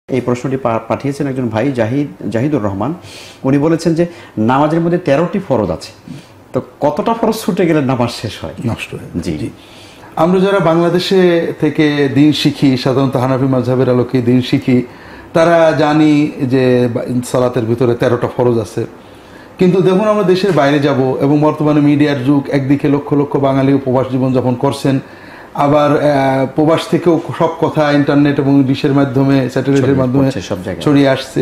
এই প্রশ্নটি পাঠিয়েছেন একজন ভাই জাহিদুর রহমান। উনি বলেছেন যে নামাজের মধ্যে 13টি ফরজ আছে, তো কতটা ফরজ ছুটে গেলে নামাজ শেষ হয়, নষ্ট হয়? জি জি, আমরা যারা বাংলাদেশে থেকে দিন শিখি, সাধারণত হানাফি মাযহাবের আলোকে দিন শিখি, তারা জানি যে সালাতের ভিতরে 13টা ফরজ আছে। কিন্তু দেখুন, আমরা দেশের বাইরে যাব এবং বর্তমানে মিডিয়ার যুগ, একদিকে লক্ষ লক্ষ বাঙালি উপবাস জীবনযাপন করছেন, আবার প্রবাস থেকেও সব কথা ইন্টারনেট এবং ডিশের মাধ্যমে, স্যাটেলাইটের মাধ্যমে ছড়িয়ে আসছে।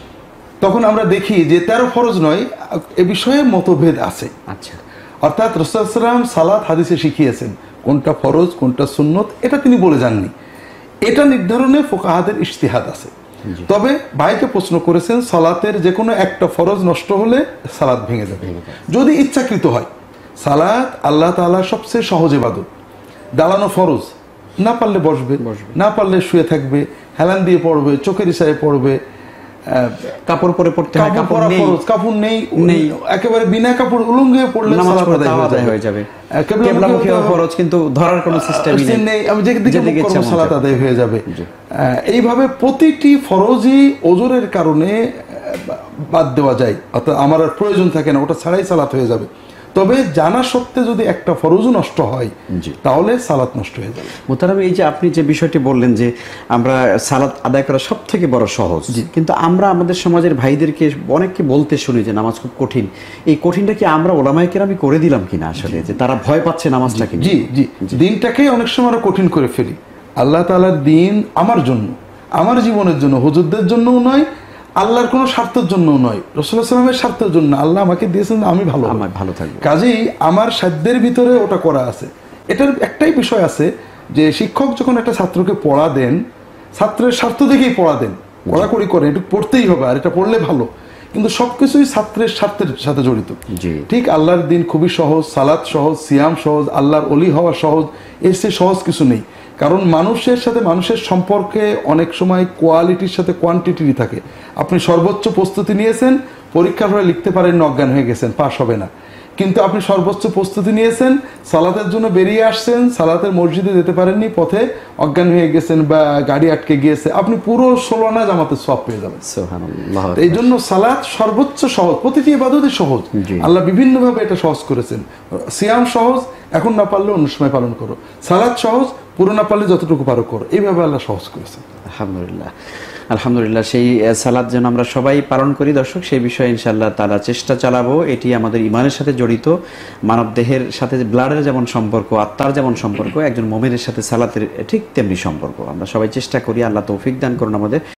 তখন আমরা দেখি যে 13 ফরজ নয়, এ বিষয়ে মতভেদ আছে। আচ্ছা, অর্থাৎ রাসূল সাল্লাল্লাহু আলাইহি ওয়াসাল্লাম সালাত হাদিসে শিখিয়েছেন, কোনটা ফরজ কোনটা সুন্নত এটা তিনি বলে যাননি। এটা নির্ধারণে ফুকাহাদের ইজতিহাদ আছে। তবে ভাইকে প্রশ্ন করেছেন, সালাতের যে কোনো একটা ফরজ নষ্ট হলে সালাত ভেঙে যাবে যদি ইচ্ছাকৃত হয়। সালাত আল্লাহ তাআলার সবচেয়ে সহজ ইবাদত। দাঁড়ানো ফরজ, না পারলে বসবে, না পারলে শুয়ে থাকবে, হেলান দিয়ে পড়বে, চোখের ইশারায় পড়বে, কাপড় পরে পড়তে হয়, কাপড় নেই, একেবারে বিনা কাপড় উলঙ্গে পড়লে সালাত আদায় হয়ে যাবে। কিবলামুখী ফরজ কিন্তু ধরার কোনো সিস্টেম নেই, আমি যেদিকে ইচ্ছা সালাত আদায় হয়ে যাবে। এইভাবে প্রতিটি ফরজই ওজরের কারণে বাদ দেওয়া যায়, অর্থাৎ আমার আর প্রয়োজন থাকে না, ওটা ছাড়াই সালাত হয়ে যাবে। তবে জানা সত্ত্বে যদি একটা ফরজও নষ্ট হয় তাহলে সালাত নষ্ট হয়ে যাবে। মুহতারাম, এই যে আপনি যে বিষয়টি বললেন যে আমরা সালাত আদায় করা সব থেকে বড় সহজ, কিন্তু আমরা আমাদের সমাজের ভাইদেরকে অনেককে বলতে শুনি যে নামাজ খুব কঠিন। এই কঠিনটা কি আমরা ওলামায়ে কেরামি করে দিলাম কিনা আসলে, যে তারা ভয় পাচ্ছে নামাজটাকে? জি জি, দিনটাকে অনেক সময় আমরা কঠিন করে ফেলি। আল্লাহ তাআলার দিন আমার জন্য, আমার জীবনের জন্য, হুজুরদের জন্যও নয়, আল্লাহর কোনো স্বার্থের জন্যও নয়, রাসূলুল্লাহ সাল্লাল্লাহু আলাইহি ওয়াসাল্লামের স্বার্থের জন্য। আল্লাহ আমাকে দিয়েছেন আমি ভালো থাকবো, কাজেই আমার সাধ্যের ভিতরে ওটা করা আছে। এটার একটাই বিষয় আছে যে শিক্ষক যখন একটা ছাত্রকে পড়া দেন, ছাত্রের স্বার্থ দেখেই পড়া দেন, পড়াকড়ি করে, এটা পড়তেই হবে আর এটা পড়লে ভালো, কিন্তু সবকিছুই ছাত্রের স্বার্থের সাথে জড়িত। ঠিক আল্লাহর দিন খুবই সহজ, সালাত সহজ, সিয়াম সহজ, আল্লাহর ওলি হওয়া সহজ, এর চেয়ে সহজ কিছু নেই। কারণ মানুষের সাথে মানুষের সম্পর্কে অনেক সময় কোয়ালিটির সাথে কোয়ান্টিটি থাকে। আপনি সর্বোচ্চ প্রস্তুতি নিয়েছেন, পরীক্ষার হলে লিখতে পারেন, অজ্ঞান হয়ে গেছেন, পাস হবে না। কিন্তু আপনি সর্বোচ্চ প্রস্তুতি নিয়েছেন, সালাতের জন্য বেরিয়ে আসছেন, সালাতের মসজিদে যেতে পারেননি, পথে অজ্ঞান হয়ে গেছেন বা গাড়ি আটকে গিয়েছে, আপনি পুরো 16 আনা জামাতের সওয়াব পেয়ে যাবেন। সুবহানাল্লাহ। এই জন্য সালাত সর্বোচ্চ সহজ, প্রতিটি ইবাদতই সহজ। আল্লাহ বিভিন্নভাবে এটা সহজ করেছেন। সিয়াম সহজ, এখন না পারলে অন্য সময় পালন করো। সালাত সহজ, পুরো না পারলে যতটুকু পারো করো। এইভাবে আল্লাহ সহজ করেছেন। আলহামদুলিল্লাহ, আলহামদুলিল্লাহ। সেই সালাত যেন আমরা সবাই পালন করি দর্শক, সেই বিষয়ে ইনশাআল্লাহ তাআলা চেষ্টা চালাবো। এটি আমাদের ঈমানের সাথে জড়িত। মানব দেহের সাথে ব্লাডের যেমন সম্পর্ক, আত্মার যেমন সম্পর্ক, একজন মুমিনের সাথে সালাতের ঠিক তেমনি সম্পর্ক। আমরা সবাই চেষ্টা করি, আল্লাহ তৌফিক দান করুন আমাদের।